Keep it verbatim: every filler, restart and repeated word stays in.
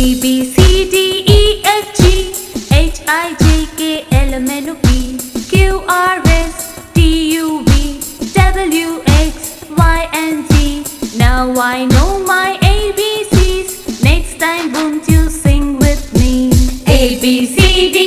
A B C D E F G H I J K L M N O P Q R S T U V W X Y and Z. Now I know my A B Cs. Next time won't you sing with me? A B C D